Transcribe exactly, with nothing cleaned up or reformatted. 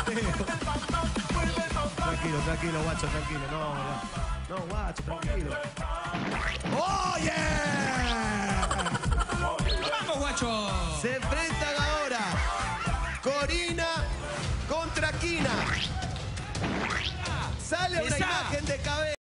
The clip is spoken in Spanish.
Mateo. Tranquilo, tranquilo, guacho, tranquilo. No, no. No, guacho, tranquilo. ¡Oh, yeah! ¡Vamos, guacho! Se enfrentan ahora Corina contra Kina. Sale una Esa. imagen de cabeza.